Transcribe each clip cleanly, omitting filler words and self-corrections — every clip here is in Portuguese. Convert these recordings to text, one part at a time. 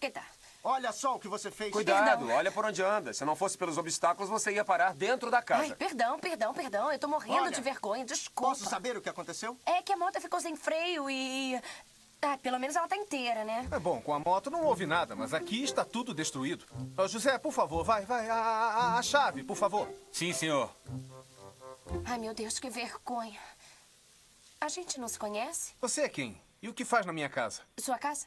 Eita. Olha só o que você fez. Cuidado, Perdão. olha por onde anda. Se não fosse pelos obstáculos, você ia parar dentro da casa. Ai, perdão. Eu tô morrendo Olha, de vergonha, desculpa. Posso saber o que aconteceu? É que a moto ficou sem freio e... Ah, pelo menos ela tá inteira, né? É bom, com a moto não houve nada, mas aqui está tudo destruído. Ô, José, por favor, vai. A chave, por favor. Sim, senhor. Ai, meu Deus, que vergonha. A gente não se conhece? Você é quem? E o que faz na minha casa? Sua casa?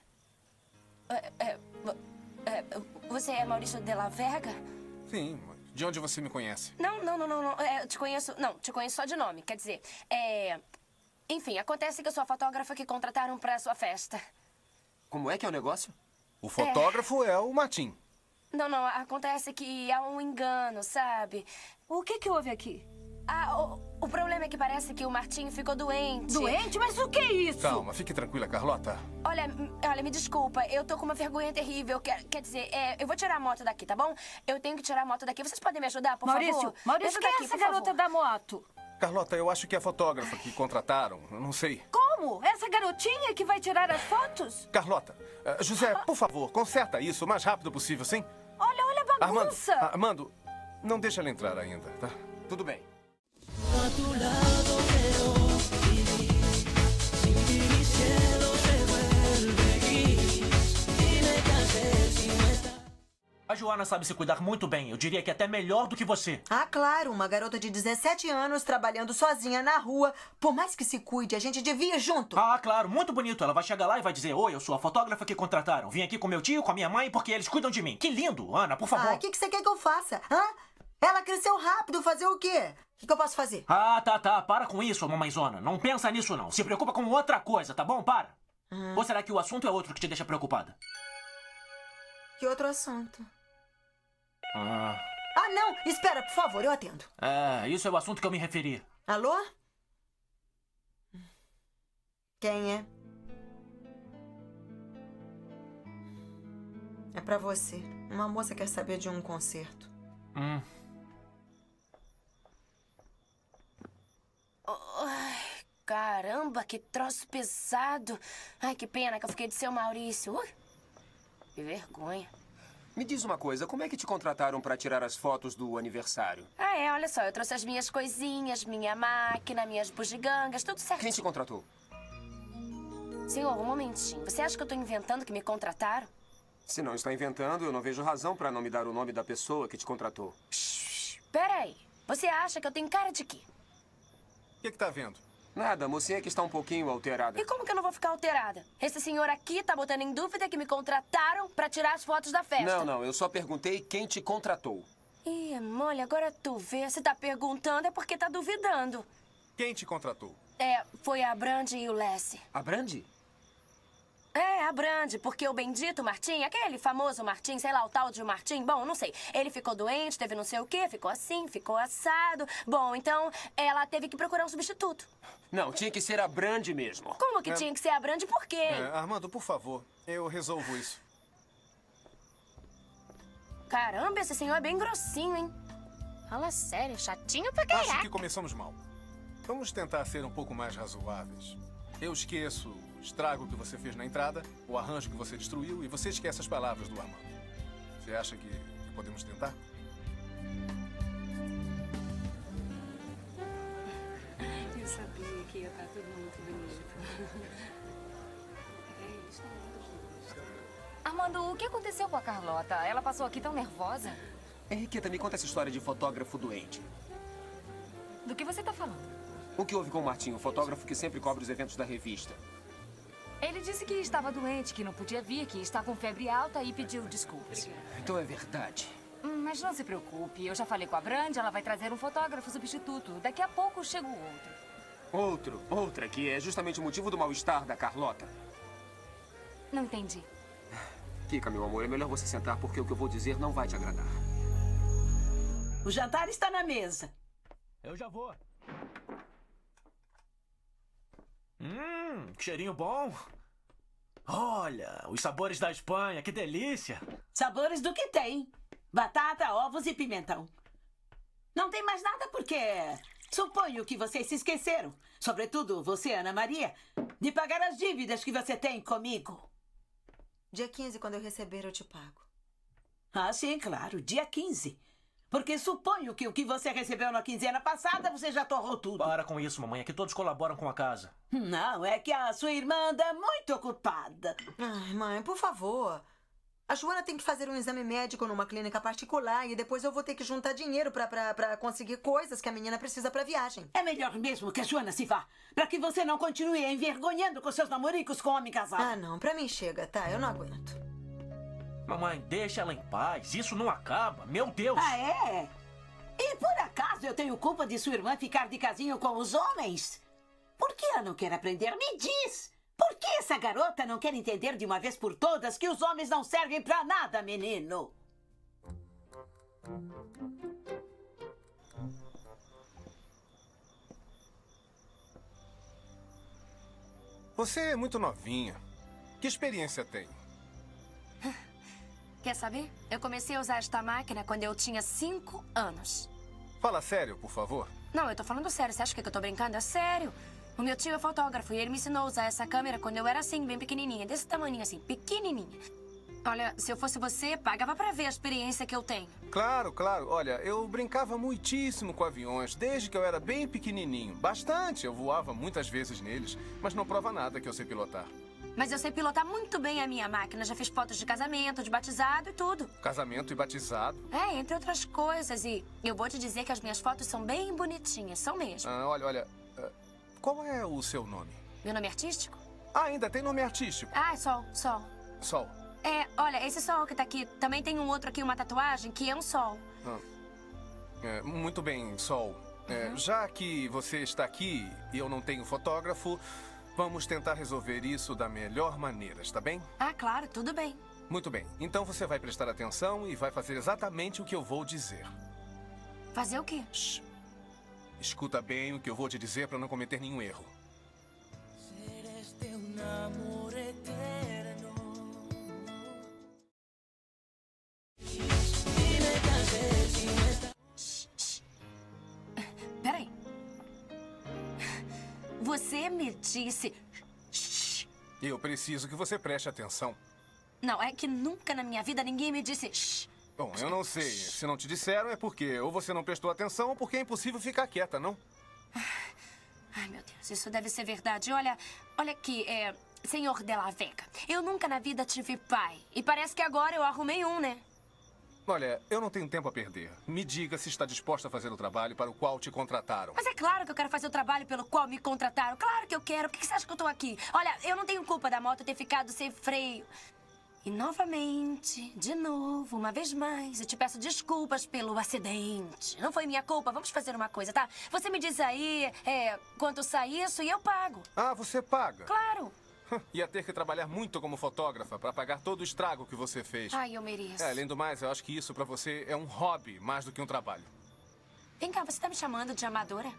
Você é Maurício de la Verga? Sim, mas de onde você me conhece? Não. Eu te conheço... Não, te conheço só de nome. Quer dizer, Enfim, acontece que eu sou a fotógrafa que contrataram pra sua festa. Como é que é o negócio? O fotógrafo é o Martim. Não, acontece que há um engano, sabe? O que houve aqui? O problema é que parece que o Martinho ficou doente. Doente? Mas o que é isso? Calma, fique tranquila, Carlota. Olha, me desculpa, eu tô com uma vergonha terrível. Quer dizer, eu vou tirar a moto daqui, tá bom? Eu tenho que tirar a moto daqui. Vocês podem me ajudar, por favor? Maurício, quem é essa garota da moto? Carlota, eu acho que é a fotógrafa que contrataram. Eu não sei. Como? Essa garotinha que vai tirar as fotos? Carlota, José, por favor, conserta isso o mais rápido possível, sim? Olha a bagunça! Armando, não deixa ela entrar ainda, tá? Tudo bem. A tu lado quiero vivir, sin ti mi cielo se vuelve gris. Dime qué hacer si no estás. A Joana sabe se cuidar muito bem. Eu diria que até melhor do que você. Ah, claro. Uma garota de 17 anos trabalhando sozinha na rua. Por mais que se cuide, a gente devia ir junto. Ah, claro. Muito bonito. Ela vai chegar lá e vai dizer: oi, eu sou a fotógrafa que contrataram. Vim aqui com meu tio, com a minha mãe, porque eles cuidam de mim. Que lindo, Ana, por favor. O que você quer que eu faça? Hã? Ela cresceu rápido. Fazer o quê? O que eu posso fazer? Ah, tá. Para com isso, mamãezona. Não pensa nisso, não. Se preocupa com outra coisa, tá bom? Para. Ou será que o assunto é outro que te deixa preocupada? Que outro assunto? Ah, não. Espera, por favor. Eu atendo. Isso é o assunto que eu me referi. Alô? Quem é? É pra você. Uma moça quer saber de um concerto. Ai, caramba, que troço pesado. Ai, que pena que eu fiquei de seu Maurício. Que vergonha. Me diz uma coisa, como é que te contrataram para tirar as fotos do aniversário? Olha só, eu trouxe as minhas coisinhas, minha máquina, minhas bugigangas, tudo certinho. Quem te contratou? Senhor, um momentinho. Você acha que eu tô inventando que me contrataram? Se não está inventando, eu não vejo razão para não me dar o nome da pessoa que te contratou. Peraí, você acha que eu tenho cara de quê? O que tá vendo? Nada, a mocinha que está um pouquinho alterada. E como que eu não vou ficar alterada? Esse senhor aqui tá botando em dúvida que me contrataram pra tirar as fotos da festa. Não, eu só perguntei quem te contratou. Ih, olha, agora tu vê. Se tá perguntando é porque tá duvidando. Quem te contratou? Foi a Brandi e o Lessie. A Brandi? A Brandi, porque o bendito Martim, aquele famoso Martim, sei lá, o tal de Martim, bom, não sei. Ele ficou doente, teve não sei o quê, ficou assim, ficou assado. Bom, então ela teve que procurar um substituto. Não, tinha que ser a Brandi mesmo. Como que tinha que ser a Brandi? Por quê? Armando, por favor, eu resolvo isso. Caramba, esse senhor é bem grossinho, hein? Fala sério, chatinho pra caralho. Acho que começamos mal. Vamos tentar ser um pouco mais razoáveis. Eu esqueço o estrago que você fez na entrada, o arranjo que você destruiu, e você esquece as palavras do Armando. Você acha que podemos tentar? Eu sabia que ia estar tudo muito bonito. Eles estão muito bonitos. Armando, o que aconteceu com a Carlota? Ela passou aqui tão nervosa. Henriqueta, me conta essa história de fotógrafo doente. Do que você tá falando? O que houve com o Martinho, o fotógrafo que sempre cobre os eventos da revista? Ele disse que estava doente, que não podia vir, que está com febre alta e pediu desculpas. Então é verdade. Mas não se preocupe, eu já falei com a Brandi, ela vai trazer um fotógrafo substituto. Daqui a pouco chega o outro. Outra, que é justamente o motivo do mal-estar da Carlota. Não entendi. Kika, meu amor, é melhor você sentar porque o que eu vou dizer não vai te agradar. O jantar está na mesa. Eu já vou. Que cheirinho bom. Olha, os sabores da Espanha, que delícia. Sabores do que tem. Batata, ovos e pimentão. Não tem mais nada porque... Suponho que vocês se esqueceram, sobretudo você, Ana Maria, de pagar as dívidas que você tem comigo. Dia 15, quando eu receber, eu te pago. Ah, sim, claro. Dia 15. Porque suponho que o que você recebeu na quinzena passada, você já torrou tudo. Para com isso, mamãe. É que todos colaboram com a casa. Não, é que a sua irmã anda muito ocupada. Ai, mãe, por favor. A Joana tem que fazer um exame médico numa clínica particular e depois eu vou ter que juntar dinheiro pra conseguir coisas que a menina precisa pra viagem. É melhor mesmo que a Joana se vá, pra que você não continue envergonhando com seus namoricos com homem casado. Ah, não. Pra mim chega, tá? Eu não aguento. Mamãe, deixa ela em paz. Isso não acaba. Meu Deus. Ah, é? E por acaso eu tenho culpa de sua irmã ficar de casinho com os homens? Por que ela não quer aprender? Me diz! Por que essa garota não quer entender de uma vez por todas que os homens não servem pra nada, menino? Você é muito novinha. Que experiência tem? Quer saber? Eu comecei a usar esta máquina quando eu tinha 5 anos. Fala sério, por favor. Não, eu tô falando sério. Você acha que eu tô brincando? É sério. O meu tio é fotógrafo e ele me ensinou a usar essa câmera quando eu era assim, bem pequenininha. Desse tamanho assim, pequenininha. Olha, se eu fosse você, pagava pra ver a experiência que eu tenho. Claro, claro. Olha, eu brincava muitíssimo com aviões desde que eu era bem pequenininho. Bastante. Eu voava muitas vezes neles, mas não prova nada que eu sei pilotar. Mas eu sei pilotar muito bem a minha máquina. Já fiz fotos de casamento, de batizado e tudo. Casamento e batizado? É, entre outras coisas. E eu vou te dizer que as minhas fotos são bem bonitinhas, são mesmo. Ah, olha. Qual é o seu nome? Meu nome é artístico? Ah, ainda tem nome artístico. Ah, é Sol. Sol. É, olha, esse sol que tá aqui, também tem um outro aqui, uma tatuagem, que é um sol. Muito bem, Sol. Já que você está aqui e eu não tenho fotógrafo, vamos tentar resolver isso da melhor maneira, está bem? Ah, claro, tudo bem. Muito bem. Então você vai prestar atenção e vai fazer exatamente o que eu vou dizer. Fazer o quê? Shhh. Escuta bem o que eu vou te dizer para não cometer nenhum erro. Peraí. Você me disse... Eu preciso que você preste atenção. Não, é que nunca na minha vida ninguém me disse... Bom, eu não sei. Se não te disseram é porque ou você não prestou atenção ou porque é impossível ficar quieta, não? Ai, meu Deus, isso deve ser verdade. Olha aqui, senhor de la Vega. Eu nunca na vida tive pai. E parece que agora eu arrumei um, né? Olha, eu não tenho tempo a perder. Me diga se está disposta a fazer o trabalho para o qual te contrataram. Mas é claro que eu quero fazer o trabalho pelo qual me contrataram. Claro que eu quero. Por que você acha que eu tô aqui? Olha, eu não tenho culpa da moto ter ficado sem freio. E novamente, de novo, uma vez mais, eu te peço desculpas pelo acidente. Não foi minha culpa. Vamos fazer uma coisa, tá? Você me diz aí quanto sai isso e eu pago. Ah, você paga? Claro. Ia ter que trabalhar muito como fotógrafa para pagar todo o estrago que você fez. Ai, eu mereço. Além do mais, eu acho que isso para você é um hobby mais do que um trabalho. Vem cá, você tá me chamando de amadora?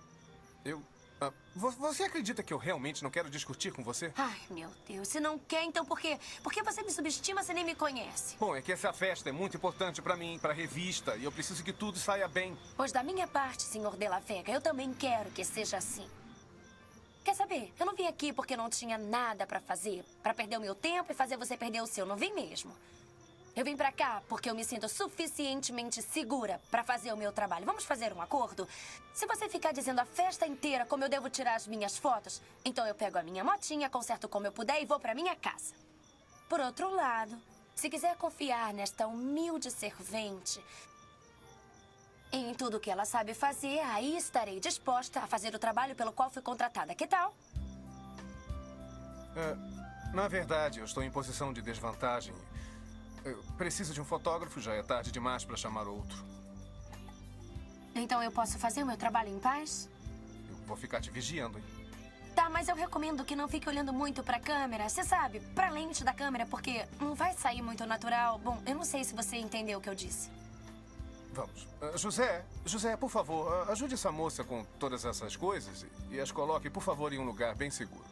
Você acredita que eu realmente não quero discutir com você? Ai, meu Deus. Se não quer, então por quê? Por que você me subestima se nem me conhece? Bom, é que essa festa é muito importante para mim, para a revista, e eu preciso que tudo saia bem. Pois da minha parte, senhor de la Vega, eu também quero que seja assim. Quer saber? Eu não vim aqui porque não tinha nada pra fazer, pra perder o meu tempo e fazer você perder o seu. Não vim mesmo. Eu vim pra cá porque eu me sinto suficientemente segura pra fazer o meu trabalho. Vamos fazer um acordo? Se você ficar dizendo a festa inteira como eu devo tirar as minhas fotos, então eu pego a minha motinha, conserto como eu puder e vou pra minha casa. Por outro lado, se quiser confiar nesta humilde servente em tudo que ela sabe fazer, aí estarei disposta a fazer o trabalho pelo qual fui contratada. Que tal? Na verdade, eu estou em posição de desvantagem. Eu preciso de um fotógrafo, já é tarde demais para chamar outro. Então eu posso fazer o meu trabalho em paz? Eu vou ficar te vigiando, hein? Tá, mas eu recomendo que não fique olhando muito pra câmera, você sabe, pra lente da câmera, porque não vai sair muito natural. Bom, eu não sei se você entendeu o que eu disse. Vamos. José, por favor, ajude essa moça com todas essas coisas e as coloque, por favor, em um lugar bem seguro.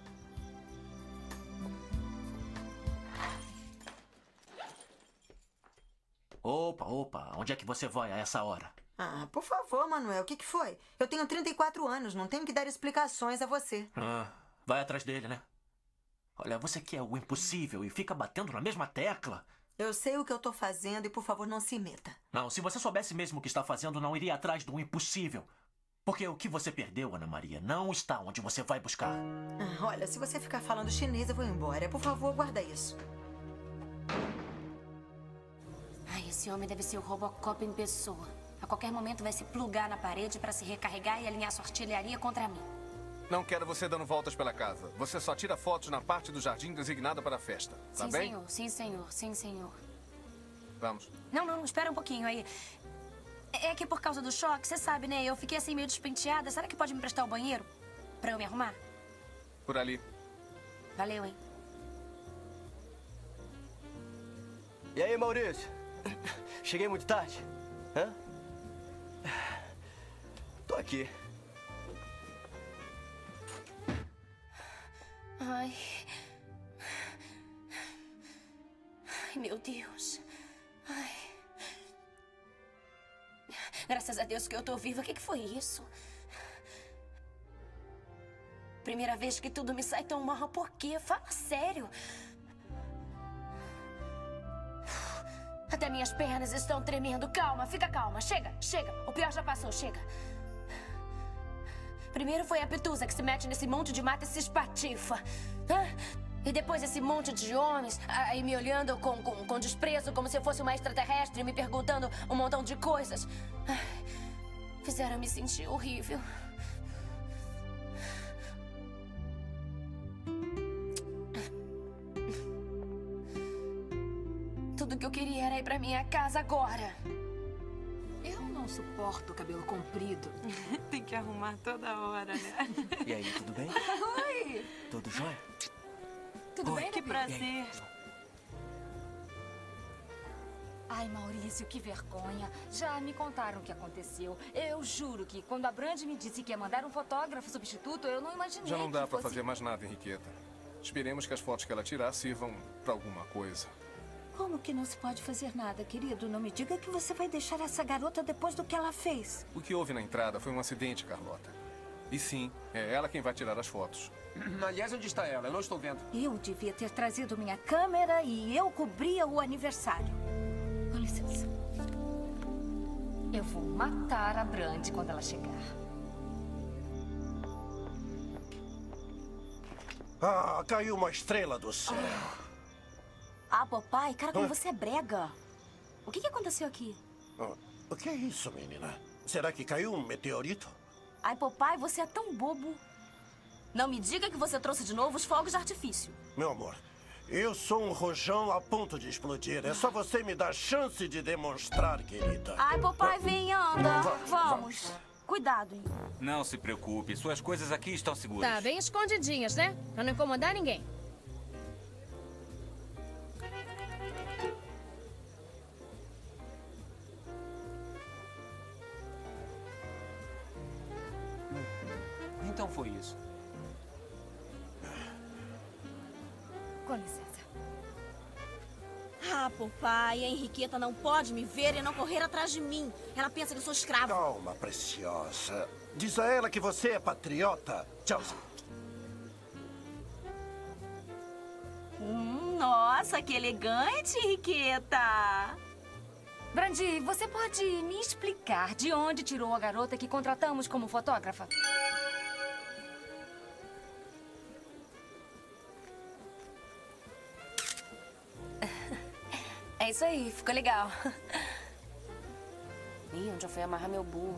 Opa, onde é que você vai a essa hora? Ah, por favor, Manuel, o que foi? Eu tenho 34 anos, não tenho que dar explicações a você. Vai atrás dele, né? Olha, você quer o impossível e fica batendo na mesma tecla. Eu sei o que eu tô fazendo e, por favor, não se meta. Não, se você soubesse mesmo o que está fazendo, não iria atrás do impossível. Porque o que você perdeu, Ana Maria, não está onde você vai buscar. Olha, se você ficar falando chinês, eu vou embora. Por favor, guarda isso. Ai, esse homem deve ser o Robocop em pessoa. A qualquer momento vai se plugar na parede para se recarregar e alinhar sua artilharia contra mim. Não quero você dando voltas pela casa. Você só tira fotos na parte do jardim designada para a festa. Tá Sim, bem? senhor. Sim, senhor. Sim, senhor. Vamos. Não, espera um pouquinho aí. É que por causa do choque, você sabe, né? Eu fiquei assim meio despenteada. Será que pode me emprestar o banheiro? Pra eu me arrumar? Por ali. Valeu, hein? E aí, Maurício? Cheguei muito tarde? Hã? Tô aqui. Ai, meu Deus. Ai. Graças a Deus que eu tô viva. O que foi isso? Primeira vez que tudo me sai tão mal. Por quê? Fala sério. Até minhas pernas estão tremendo. Calma, fica calma. Chega. O pior já passou, chega. Primeiro foi a Pitusa que se mete nesse monte de mata e se espatifa. E depois esse monte de homens aí me olhando com desprezo, como se eu fosse uma extraterrestre, me perguntando um montão de coisas. Fizeram me sentir horrível. Tudo que eu queria era ir pra minha casa agora. Eu não suporto cabelo comprido. Tem que arrumar toda hora, né? E aí, tudo bem? Oi! Tudo jóia? Tudo bem, Que bebê? prazer. Ai, Maurício, que vergonha. Já me contaram o que aconteceu. Eu juro que quando a Brand me disse que ia mandar um fotógrafo substituto, eu não imaginei Já não dá que pra fosse... fazer mais nada, Henriqueta. Esperemos que as fotos que ela tirar sirvam pra alguma coisa. Como que não se pode fazer nada, querido? Não me diga que você vai deixar essa garota depois do que ela fez. O que houve na entrada foi um acidente, Carlota. E sim, é ela quem vai tirar as fotos. Aliás, onde está ela? Eu não estou vendo. Eu devia ter trazido minha câmera e eu cobria o aniversário. Com licença. Eu vou matar a Brand quando ela chegar. Ah, caiu uma estrela do céu. Ah, papai, cara, como você é brega. O que aconteceu aqui? O que é isso, menina? Será que caiu um meteorito? Ai, papai, você é tão bobo. Não me diga que você trouxe de novo os fogos de artifício. Meu amor, eu sou um rojão a ponto de explodir. É só você me dar chance de demonstrar, querida. Ai, papai, vem, anda. Vamos. Cuidado, hein? Não se preocupe, suas coisas aqui estão seguras. Tá, bem escondidinhas, né? Pra não incomodar ninguém. Então foi isso. Com licença. Ah, papai, a Henriqueta não pode me ver e não correr atrás de mim. Ela pensa que eu sou escravo. Calma, preciosa. Diz a ela que você é patriota. Tchauzinho. Nossa, que elegante, Henriqueta. Brandi, você pode me explicar de onde tirou a garota que contratamos como fotógrafa? É isso aí, ficou legal. Ih, onde eu fui amarrar meu burro?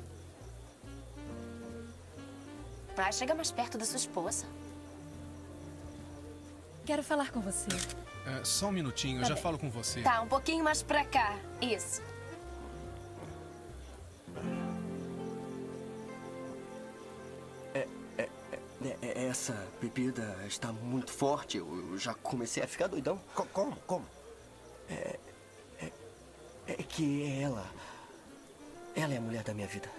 Ah, chega mais perto da sua esposa. Quero falar com você. Só um minutinho, eu Tá já bem. falo com você. Tá, um pouquinho mais pra cá. Isso. Essa bebida está muito forte. Eu já comecei a ficar doidão. Como? É que ela é a mulher da minha vida.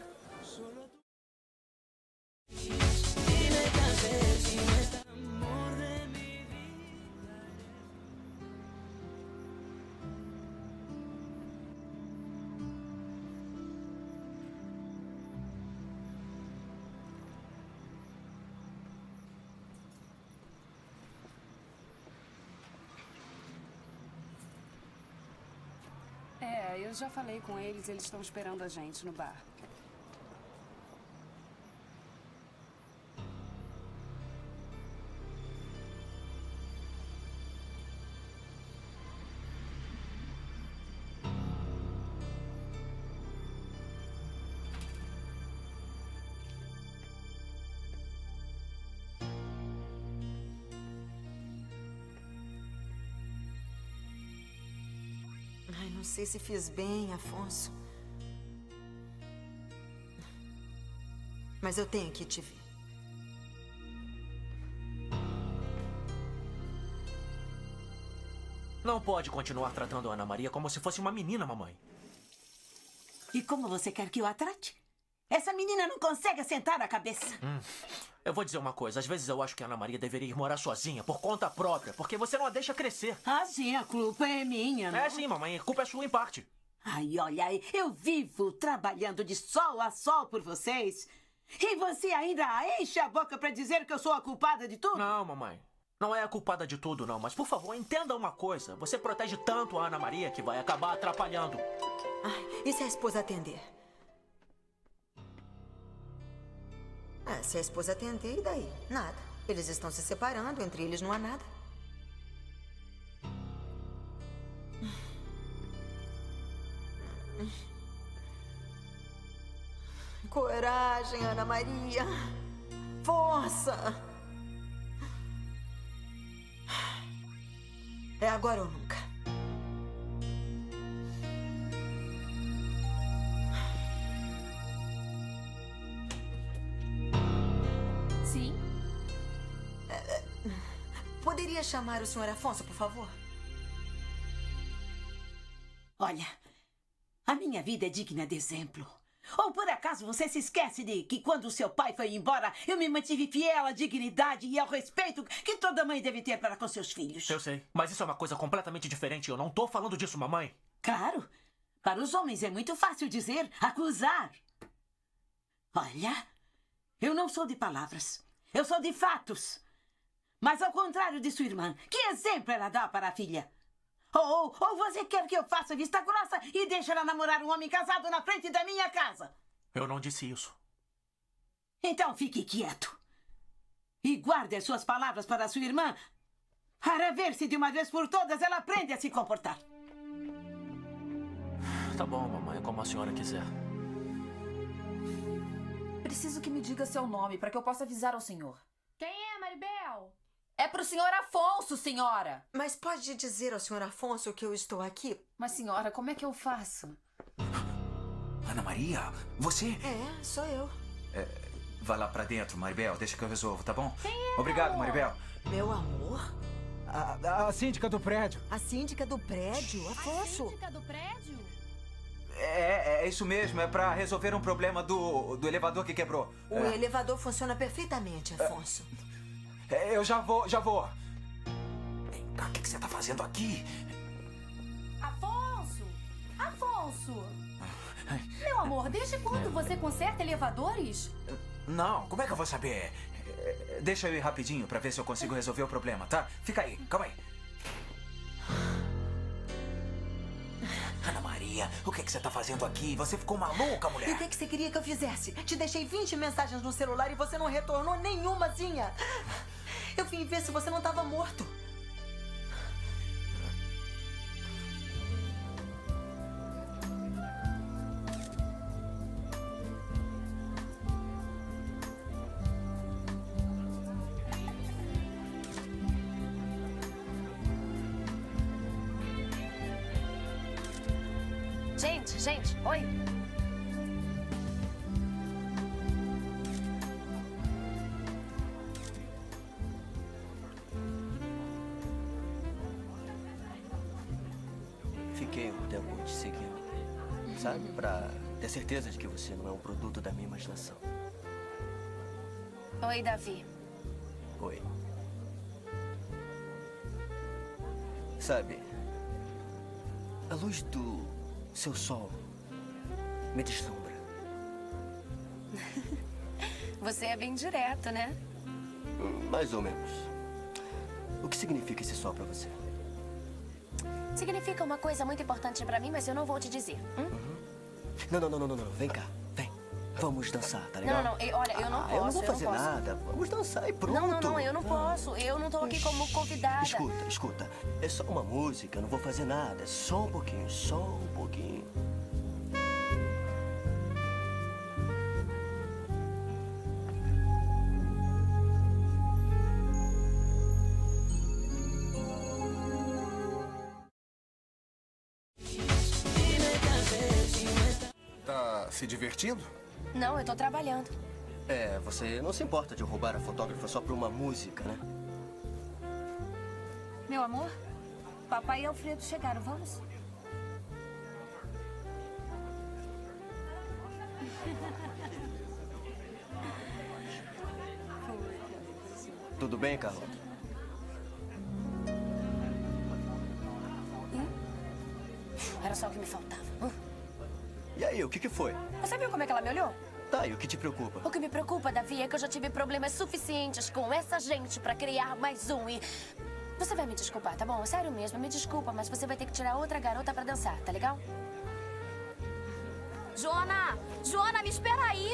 eu já falei com eles. Eles estão esperando a gente no bar. Ai, não sei se fiz bem, Afonso. Mas eu tenho que te ver. Não pode continuar tratando a Ana Maria como se fosse uma menina, mamãe. E como você quer que eu a trate? Essa menina não consegue assentar a cabeça. Eu vou dizer uma coisa. Às vezes eu acho que a Ana Maria deveria ir morar sozinha, por conta própria, porque você não a deixa crescer. Ah, sim, a culpa é minha, não? É sim, mamãe. A culpa é sua em parte. Ai, olha, eu vivo trabalhando de sol a sol por vocês. E você ainda enche a boca pra dizer que eu sou a culpada de tudo? Não, mamãe. Não é a culpada de tudo, não. Mas, por favor, entenda uma coisa. Você protege tanto a Ana Maria que vai acabar atrapalhando. Ai, e se a esposa atender? Ah, se a esposa atender, e daí? Nada. Eles estão se separando, entre eles não há nada. Coragem, Ana Maria. Força. É agora ou nunca. Sim? Poderia chamar o Sr. Afonso, por favor? Olha, a minha vida é digna de exemplo. Ou por acaso você se esquece de que quando o seu pai foi embora, eu me mantive fiel à dignidade e ao respeito que toda mãe deve ter para com seus filhos? Eu sei, mas isso é uma coisa completamente diferente. Eu não tô falando disso, mamãe. Claro. Para os homens é muito fácil dizer, acusar. Olha, eu não sou de palavras. Eu sou de fatos. Mas ao contrário de sua irmã, que exemplo ela dá para a filha? Ou você quer que eu faça vista grossa e deixe ela namorar um homem casado na frente da minha casa? Eu não disse isso. Então fique quieto. E guarde as suas palavras para sua irmã, para ver se de uma vez por todas ela aprende a se comportar. Tá bom, mamãe, como a senhora quiser. Preciso que me diga seu nome para que eu possa avisar ao senhor. Quem é, Maribel? É pro senhor Afonso, senhora. Mas pode dizer ao senhor Afonso que eu estou aqui? Mas, senhora, como é que eu faço? Ana Maria, você? É, sou eu. Vá lá pra dentro, Maribel. Deixa que eu resolvo, tá bom? Quem é, Obrigado, amor? Maribel. Meu amor? A síndica do prédio. A síndica do prédio, Afonso. A síndica do prédio? É isso mesmo. É pra resolver um problema do elevador que quebrou. O elevador funciona perfeitamente, Afonso. Eu já vou. Vem cá, o que você tá fazendo aqui? Afonso! Afonso! Meu amor, desde quando você conserta elevadores? Não, como é que eu vou saber? Deixa eu ir rapidinho pra ver se eu consigo resolver o problema, tá? Fica aí, calma aí. Ana Maria, o que você tá fazendo aqui? Você ficou maluca, mulher? E o que você queria que eu fizesse? Te deixei 20 mensagens no celular e você não retornou nenhumazinha. Eu vim ver se você não estava morto. Gente, oi. Fiquei um tempo te seguindo, sabe? Pra ter certeza de que você não é um produto da minha imaginação. Oi, Davi. Oi. Sabe, a luz do seu sol me deslumbra. Você é bem direto, né? Mais ou menos. O que significa esse sol pra você? Significa uma coisa muito importante pra mim, mas eu não vou te dizer. Não. Vem cá. Vem. Vamos dançar, tá legal? Não. Olha, eu não posso. Eu não vou fazer nada. Vamos dançar e pronto. Não, eu não posso. Eu não tô aqui como convidada. Escuta. É só uma música, eu não vou fazer nada. É só um pouquinho. Tá se divertindo? Não, eu tô trabalhando. Você não se importa de roubar a fotógrafa só por uma música, né? Meu amor, papai e Alfredo chegaram, vamos? Tudo bem, Carlota? Era só o que me faltava. E aí, o que foi? Você viu como é que ela me olhou? Tá, e o que te preocupa? O que me preocupa, Davi, é que eu já tive problemas suficientes com essa gente pra criar mais um e... Você vai me desculpar, tá bom? Sério mesmo, me desculpa, mas você vai ter que tirar outra garota pra dançar, tá legal? Joana, me espera aí!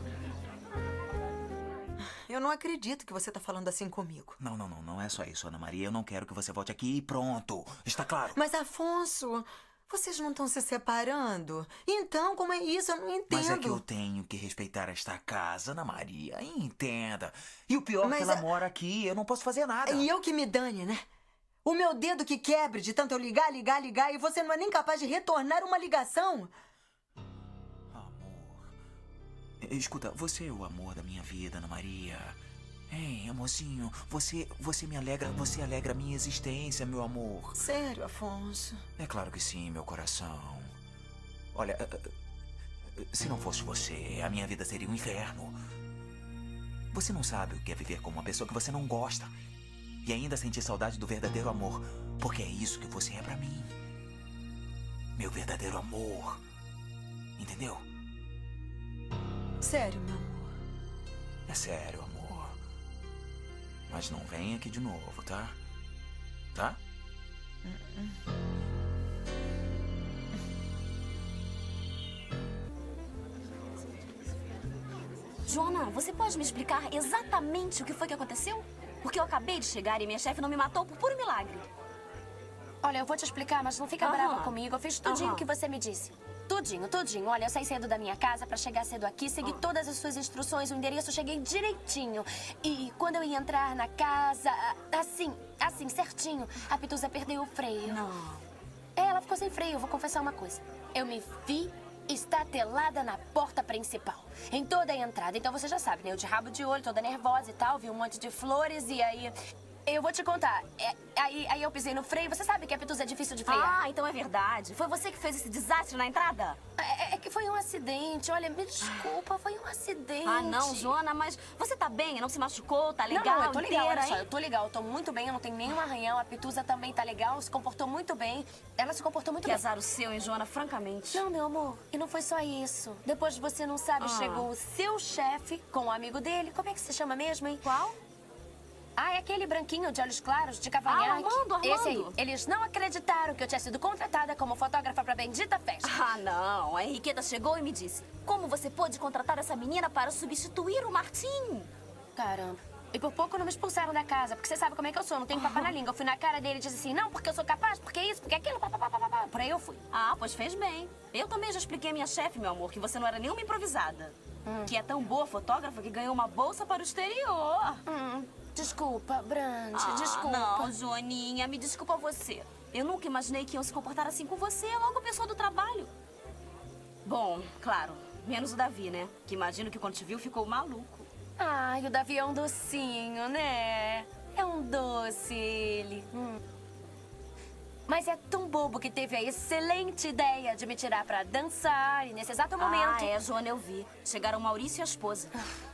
Eu não acredito que você tá falando assim comigo. Não é só isso, Ana Maria. Eu não quero que você volte aqui e pronto. Está claro? Mas, Afonso, vocês não estão se separando? Então, como é isso? Eu não entendo. Mas é que eu tenho que respeitar esta casa, Ana Maria. Entenda. E o pior é que ela mora aqui. Eu não posso fazer nada. E eu que me dane, né? O meu dedo que quebre de tanto eu ligar, e você não é nem capaz de retornar uma ligação. Escuta, você é o amor da minha vida, Ana Maria. Ei, amorzinho, você me alegra, você alegra a minha existência, meu amor. Sério, Afonso? É claro que sim, meu coração. Olha, se não fosse você, a minha vida seria um inferno. Você não sabe o que é viver com uma pessoa que você não gosta e ainda sentir saudade do verdadeiro amor, porque é isso que você é pra mim. Meu verdadeiro amor. Entendeu? Sério, meu amor. É sério, amor. Mas não vem aqui de novo, tá? Tá? Joana, você pode me explicar exatamente o que foi que aconteceu? Porque eu acabei de chegar e minha chefe não me matou por puro milagre. Olha, eu vou te explicar, mas não fica brava comigo. Eu fiz tudinho o que você me disse. Tudinho. Olha, eu saí cedo da minha casa pra chegar cedo aqui, segui todas as suas instruções, o endereço, eu cheguei direitinho. E quando eu ia entrar na casa, assim, certinho, a Pitusa perdeu o freio. Não. Ela ficou sem freio, eu vou confessar uma coisa. Eu me vi estatelada na porta principal, em toda a entrada. Então você já sabe, né? Eu de rabo de olho, toda nervosa e tal, vi um monte de flores e aí... Eu vou te contar. Aí eu pisei no freio. Você sabe que a Pitusa é difícil de frear. Ah, então é verdade. Foi você que fez esse desastre na entrada? É que foi um acidente. Olha, me desculpa, foi um acidente. Ah, não, Joana, mas você tá bem? Não se machucou? Tá legal? Não, eu tô legal, olha só. Hein? Eu tô legal, eu tô muito bem, eu não tenho nenhum arranhão. A Pitusa também tá legal, se comportou muito bem. Ela se comportou muito bem. Que azar o seu, hein, Joana, francamente. Não, meu amor, e não foi só isso. Depois, você não sabe, chegou o seu chefe com um amigo dele. Como é que se chama mesmo, hein? Qual? Ah, é aquele branquinho de olhos claros, de cavanhaque. Armando. Esse aí. Eles não acreditaram que eu tinha sido contratada como fotógrafa pra bendita festa. Ah, não. A Henriqueta chegou e me disse: como você pôde contratar essa menina para substituir o Martim? Caramba. E por pouco não me expulsaram da casa, porque você sabe como é que eu sou, não tenho papo na língua. Eu fui na cara dele e disse assim, não, porque eu sou capaz, porque isso, porque aquilo, papapá. Por aí eu fui. Ah, pois fez bem. Eu também já expliquei à minha chefe, meu amor, que você não era nenhuma improvisada. Que é tão boa fotógrafa que ganhou uma bolsa para o exterior. Desculpa, Brand, desculpa. Não, Joaninha, me desculpa você. Eu nunca imaginei que iam se comportar assim com você, logo o pessoal do trabalho. Bom, claro, menos o Davi, né? Que imagino que quando te viu ficou maluco. Ai, o Davi é um docinho, né? É um doce, ele. Mas é tão bobo que teve a excelente ideia de me tirar pra dançar e nesse exato momento... Ah, é, Joana, eu vi. Chegaram o Maurício e a esposa.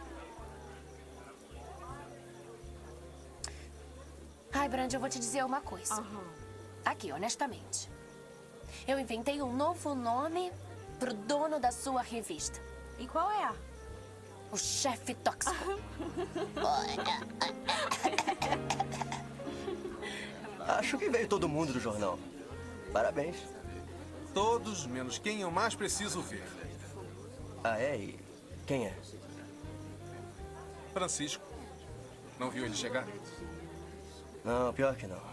Ai, Brand, eu vou te dizer uma coisa. Aqui, honestamente. Eu inventei um novo nome pro dono da sua revista. E qual é? O chefe tóxico. Acho que veio todo mundo do jornal. Parabéns. Todos, menos quem eu mais preciso ver. Ah, é? E quem é? Francisco. Não viu ele chegar? Não, pior que não.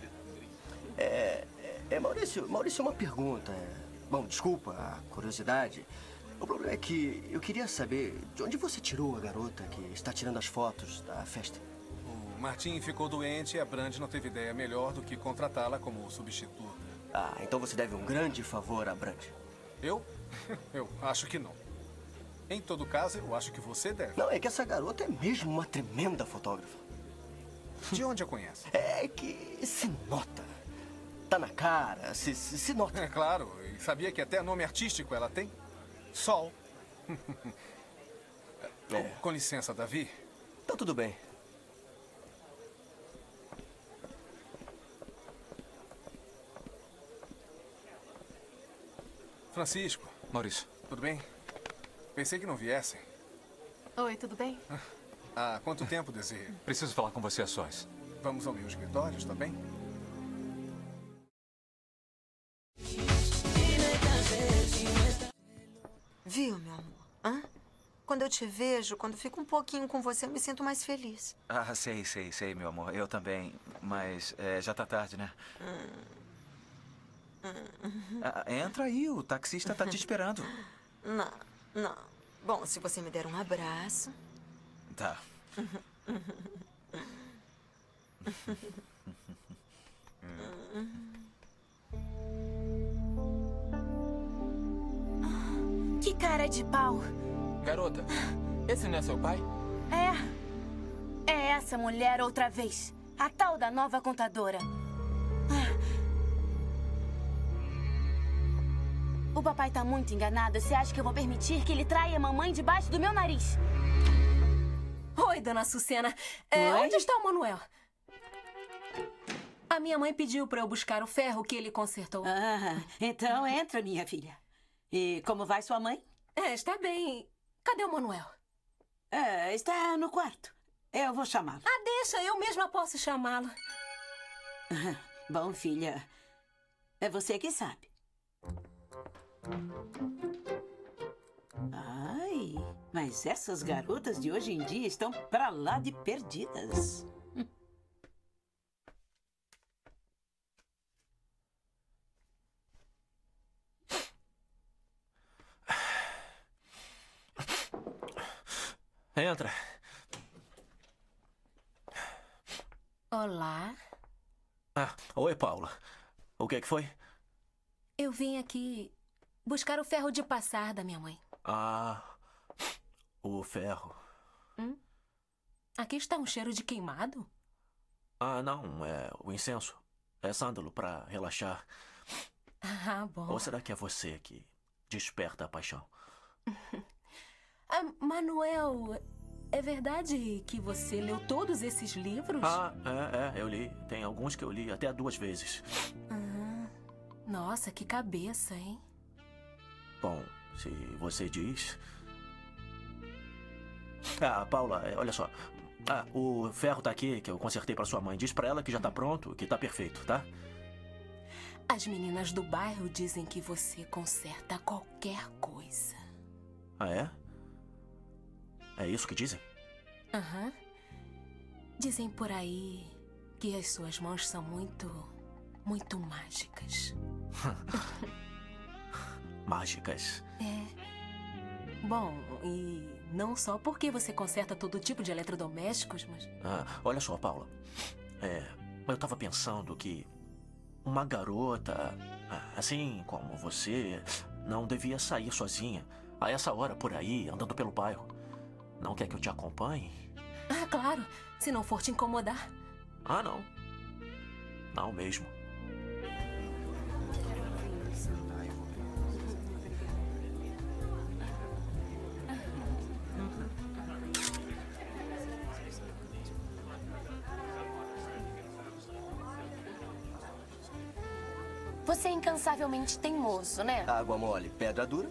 Maurício, uma pergunta. Bom, desculpa a curiosidade. O problema é que eu queria saber de onde você tirou a garota que está tirando as fotos da festa. O Martim ficou doente e a Brand não teve ideia melhor do que contratá-la como substituta. Ah, então você deve um grande favor à Brand. Eu? Eu acho que não. Em todo caso, eu acho que você deve. Não, é que essa garota é mesmo uma tremenda fotógrafa. De onde a conhece? É que se nota. Tá na cara, se nota. É claro, e sabia que até nome artístico ela tem? Sol. Com licença, Davi. Tá tudo bem. Francisco. Maurício. Tudo bem? Pensei que não viessem. Oi, tudo bem? Há quanto tempo, Desirê? Preciso falar com você a sós. Vamos ao meu escritório, está bem? Viu, meu amor? Hã? Quando eu te vejo, quando fico um pouquinho com você, eu me sinto mais feliz. Ah, sei, meu amor. Eu também. Mas já tá tarde, né? Entra aí, o taxista tá te esperando. Não. Bom, se você me der um abraço... Tá. Que cara de pau. Garota, esse não é seu pai? É essa mulher outra vez. A tal da nova contadora. O papai tá muito enganado. Você acha que eu vou permitir que ele traia a mamãe debaixo do meu nariz? Oi, dona Sucena. Onde está o Manuel? A minha mãe pediu para eu buscar o ferro que ele consertou. Então entra, minha filha. E como vai sua mãe? Está bem. Cadê o Manuel? Está no quarto. Eu vou chamá-lo. Deixa, eu mesma posso chamá-lo. Bom, filha, é você que sabe. Ai, mas essas garotas de hoje em dia estão pra lá de perdidas. Entra. Olá. Oi, Paula. O que foi? Eu vim aqui buscar o ferro de passar da minha mãe. O ferro. Aqui está um cheiro de queimado? Não, é o incenso. É sândalo para relaxar. Bom. Ou será que é você que desperta a paixão? Manuel, é verdade que você leu todos esses livros? Eu li. Tem alguns que eu li até 2 vezes. Nossa, que cabeça, hein? Bom, se você diz... Paula, olha só. O ferro tá aqui, que eu consertei pra sua mãe. Diz pra ela que já tá pronto, que tá perfeito, tá? As meninas do bairro dizem que você conserta qualquer coisa. É? É isso que dizem? Dizem por aí que as suas mãos são muito mágicas. Mágicas? Bom, e não só porque você conserta todo tipo de eletrodomésticos, mas... Olha só, Paula. Eu tava pensando que uma garota, assim como você, não devia sair sozinha a essa hora por aí, andando pelo bairro. Não quer que eu te acompanhe? Claro, se não for te incomodar. Não. Não mesmo. Você é incansavelmente teimoso, né? Água mole, pedra dura.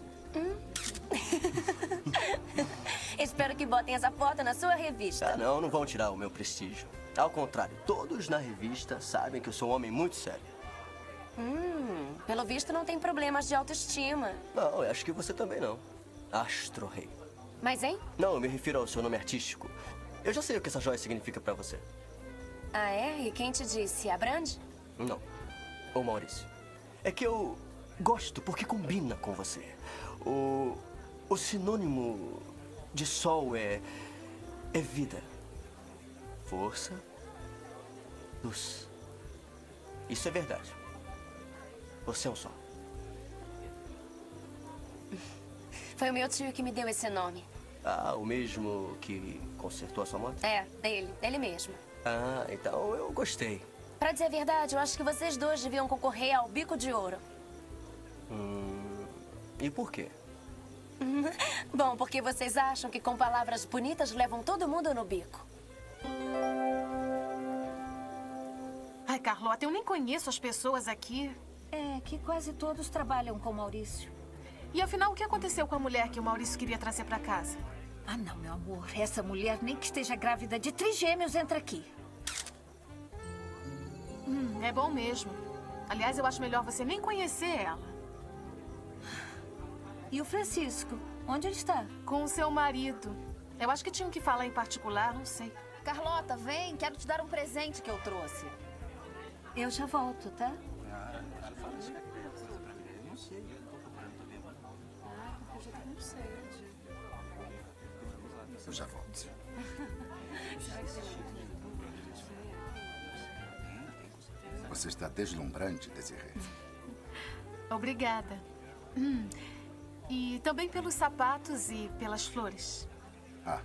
Espero que botem essa foto na sua revista. Não vão tirar o meu prestígio. Ao contrário, todos na revista sabem que eu sou um homem muito sério. Pelo visto não tem problemas de autoestima. Não, eu acho que você também não. Astro Rei. Mas, hein? Não, eu me refiro ao seu nome artístico. Eu já sei o que essa joia significa pra você. Ah, é? E quem te disse? A Brand? Não. Ô, Maurício. É que eu gosto porque combina com você. O sinônimo de sol é vida. Força. Luz. Isso é verdade. Você é um sol. Foi o meu tio que me deu esse nome. Ah, o mesmo que consertou a sua moto? É, dele mesmo. Ah, então eu gostei. Pra dizer a verdade, eu acho que vocês dois deviam concorrer ao Bico de Ouro. E por quê? Bom, porque vocês acham que com palavras bonitas levam todo mundo no bico. Ai, Carlota, eu nem conheço as pessoas aqui. É, que quase todos trabalham com o Maurício. E afinal, o que aconteceu com a mulher que o Maurício queria trazer pra casa? Ah, não, meu amor. Essa mulher, nem que esteja grávida de trigêmeos, entra aqui. É bom mesmo. Aliás, eu acho melhor você nem conhecer ela. E o Francisco? Onde ele está? Com o seu marido. Eu acho que tinham que falar em particular, não sei. Carlota, vem. Quero te dar um presente que eu trouxe. Eu já volto, tá? Eu já volto. Você está deslumbrante, Desiree. Obrigada. E também pelos sapatos e pelas flores. Ah.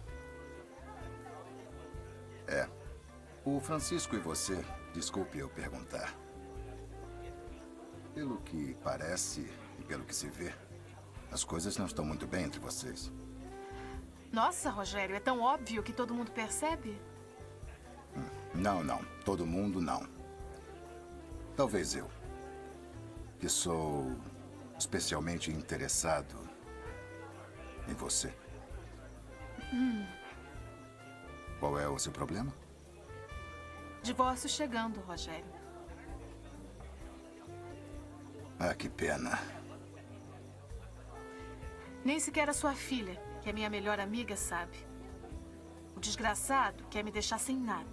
É. O Francisco e você, desculpe eu perguntar. Pelo que parece e pelo que se vê, as coisas não estão muito bem entre vocês. Nossa, Rogério, é tão óbvio que todo mundo percebe? Não, todo mundo não. Talvez eu, que sou especialmente interessado em você. Qual é o seu problema? Divórcio chegando, Rogério. Ah, que pena. Nem sequer a sua filha, que é minha melhor amiga, sabe. O desgraçado quer me deixar sem nada.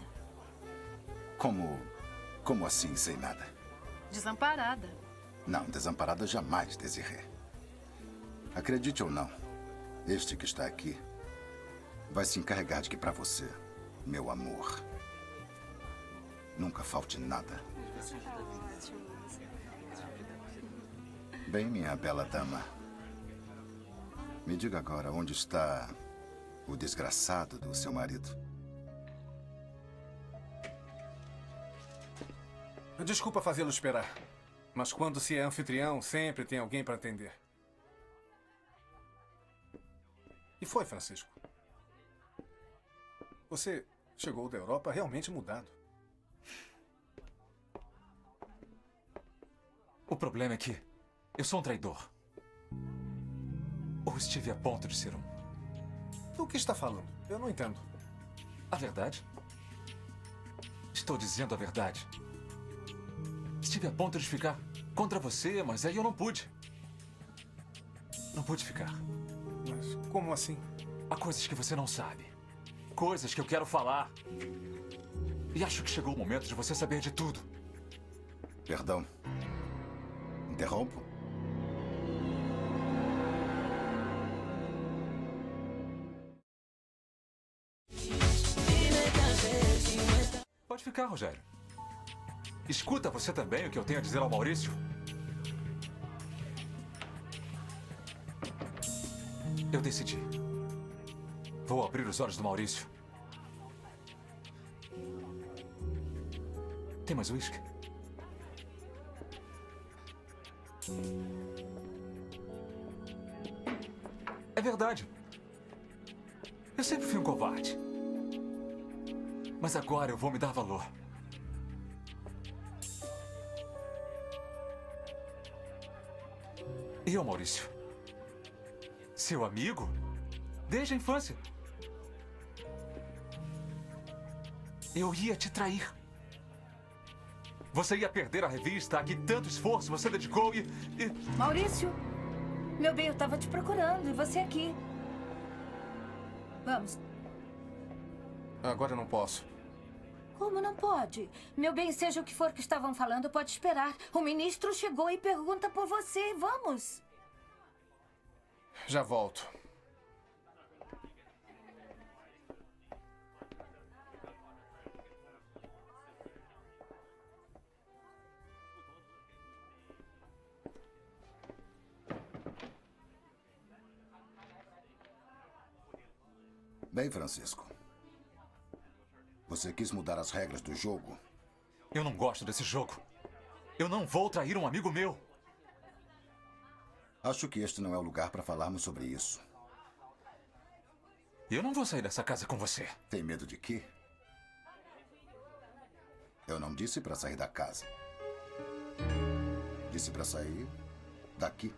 Como assim, sem nada? Desamparada. Não, desamparada jamais, Desiree. Acredite ou não, este que está aqui vai se encarregar de que para você, meu amor, nunca falte nada. Bem, minha bela dama, me diga agora onde está o desgraçado do seu marido. Desculpa fazê-lo esperar, mas quando se é anfitrião, sempre tem alguém para atender. E foi, Francisco. Você chegou da Europa realmente mudado. O problema é que eu sou um traidor. Ou estive a ponto de ser um. Do que está falando? Eu não entendo. A verdade? Estou dizendo a verdade. Estive a ponto de ficar contra você, mas aí eu não pude. Não pude ficar. Mas como assim? Há coisas que você não sabe. Coisas que eu quero falar. E acho que chegou o momento de você saber de tudo. Perdão. Interrompo? Pode ficar, Rogério. Escuta você também o que eu tenho a dizer ao Maurício. Eu decidi. Vou abrir os olhos do Maurício. Tem mais uísque? É verdade. Eu sempre fui um covarde. Mas agora eu vou me dar valor. Eu, Maurício, seu amigo, desde a infância. Eu ia te trair. Você ia perder a revista a que tanto esforço você dedicou e... Maurício, meu bem, eu estava te procurando e você aqui. Vamos. Agora eu não posso. Como não pode? Meu bem, seja o que for que estavam falando, pode esperar. O ministro chegou e pergunta por você. Vamos. Já volto. Bem, Francisco. Você quis mudar as regras do jogo? Eu não gosto desse jogo. Eu não vou trair um amigo meu. Acho que este não é o lugar para falarmos sobre isso. Eu não vou sair dessa casa com você. Tem medo de quê? Eu não disse para sair da casa. Disse para sair daqui.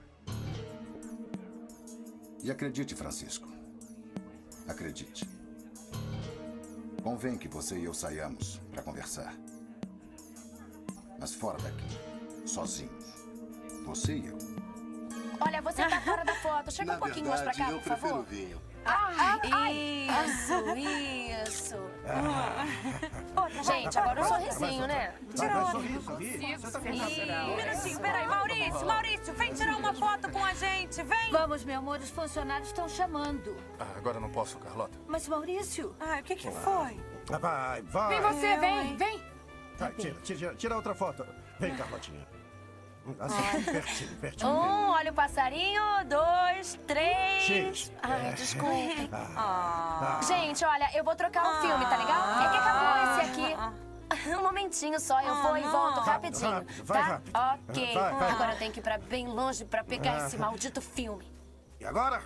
E acredite, Francisco. Acredite. Convém que você e eu saiamos para conversar. Mas fora daqui. Sozinhos. Você e eu. Olha, você tá fora da foto. Chega um pouquinho mais pra cá, por favor. Vinho. Isso. Gente, agora um sorrisinho, né? Tira um minutinho, peraí. Maurício, vem tirar uma foto com a gente, vem. Vamos, meu amor, os funcionários estão chamando. Agora eu não posso, Carlota. Mas, Maurício... Ai, o que foi? Vai. Vem você, vem. Vai, tira outra foto. Vem, Carlotinha. Assim, pertinho. Olha o passarinho. 2, 3. X. Ai, desculpe. Gente, olha, eu vou trocar o filme, tá legal? É que acabou esse aqui. Um momentinho só, eu vou e volto rapidinho. Vai tá? rápido. Ok. Vai. Agora eu tenho que ir pra bem longe pra pegar esse maldito filme. E agora?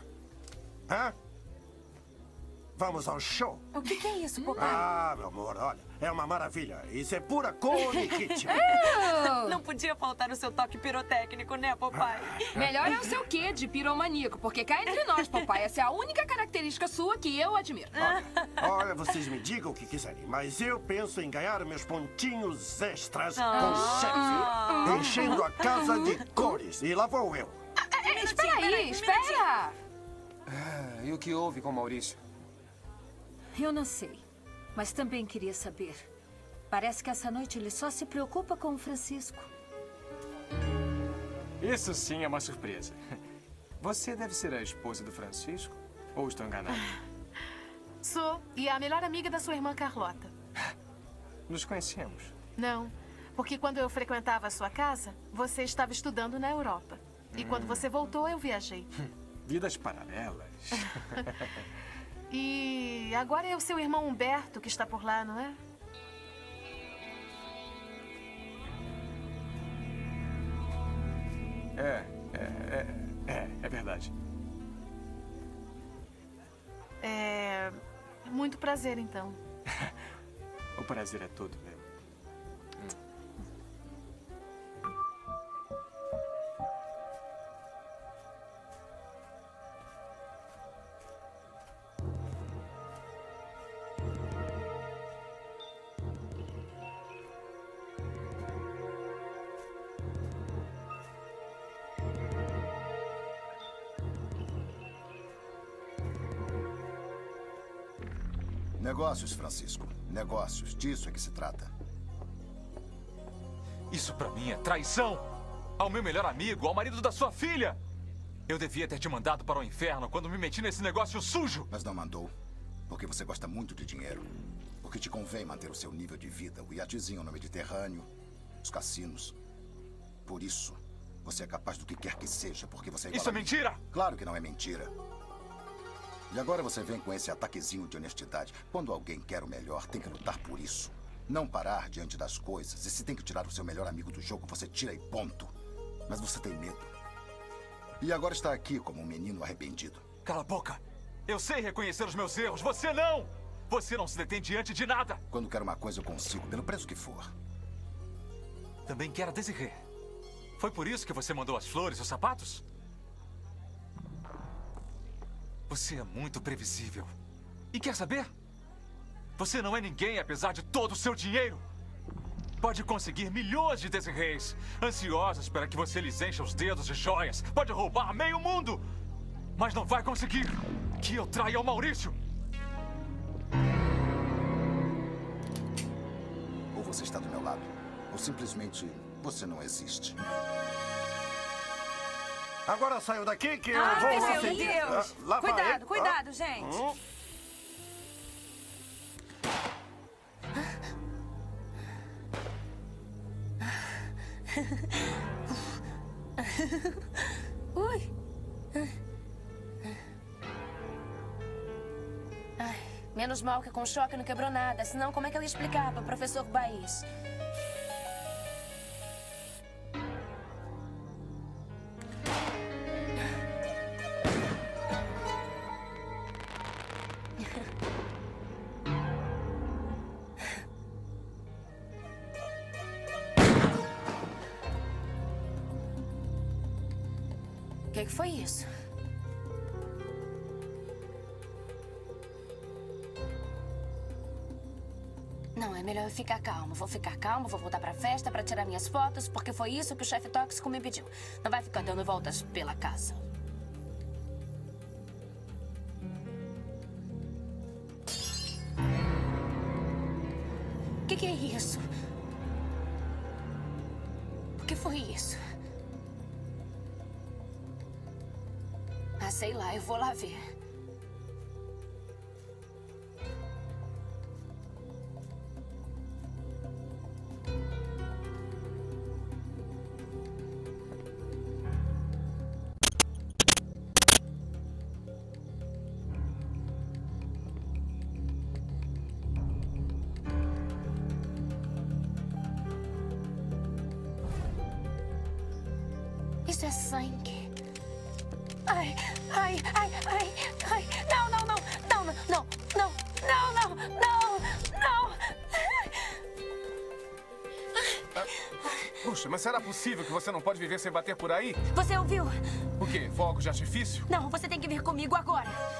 Vamos ao show. O que é isso, papai? Meu amor, olha, é uma maravilha. Isso é pura Cone Kit. Não podia faltar o seu toque pirotécnico, né, papai? Melhor é o seu quê de piromaníaco, porque cá entre nós, papai, essa é a única característica sua que eu admiro. Olha, vocês me digam o que quiserem, mas eu penso em ganhar meus pontinhos extras com o chefe, enchendo a casa de cores. E lá vou eu. Espera aí, espera! E o que houve com o Maurício? Eu não sei, mas também queria saber. Parece que essa noite ele só se preocupa com o Francisco. Isso sim é uma surpresa. Você deve ser a esposa do Francisco? Ou estou enganado? Sou, e é a melhor amiga da sua irmã Carlota. Nos conhecemos? Não, porque quando eu frequentava a sua casa, você estava estudando na Europa. E quando você voltou, eu viajei. Vidas paralelas. E agora é o seu irmão Humberto que está por lá, não é? É verdade. Muito prazer, então. O prazer é todo meu. Negócios, Francisco. Negócios. Disso é que se trata. Isso pra mim é traição! Ao meu melhor amigo, ao marido da sua filha! Eu devia ter te mandado para o inferno quando me meti nesse negócio sujo! Mas não mandou. Porque você gosta muito de dinheiro. Porque te convém manter o seu nível de vida, o iatezinho no Mediterrâneo, os cassinos. Por isso, você é capaz do que quer que seja, porque você é igual Isso é a mim. mentira! Claro que não é mentira. E agora você vem com esse ataquezinho de honestidade. Quando alguém quer o melhor, tem que lutar por isso. Não parar diante das coisas. E se tem que tirar o seu melhor amigo do jogo, você tira e ponto. Mas você tem medo. E agora está aqui como um menino arrependido. Cala a boca! Eu sei reconhecer os meus erros, você não! Você não se detém diante de nada! Quando quero uma coisa, eu consigo, pelo preço que for. Também quero a Desirê. Foi por isso que você mandou as flores e os sapatos? Você é muito previsível. E quer saber? Você não é ninguém apesar de todo o seu dinheiro. pode conseguir milhões de Desirês, ansiosos para que você lhes encha os dedos de joias. Pode roubar meio mundo, mas não vai conseguir que eu traia o Maurício. Ou você está do meu lado, ou simplesmente você não existe. Agora saiam daqui que eu vou... Meu Deus! Lá vai. Cuidado, cuidado, gente. Ui. Ai, menos mal que com choque não quebrou nada. Senão, como é que eu ia explicar para o professor Baís? O que foi isso? Não, é melhor eu ficar calmo. Vou ficar calmo, vou voltar pra festa pra tirar minhas fotos, porque foi isso que o chefe tóxico me pediu. Não vai ficar dando voltas pela casa. O que é isso? O que foi isso? Ah, sei lá, eu vou lá ver. Isso é sangue. Ai, ai, ai, ai, ai. Não, não, não, não, não, não, não, não, não, não. Puxa, mas será possível que você não pode viver sem bater por aí? Você ouviu? O quê? Fogos de artifício? Não, você tem que vir comigo agora.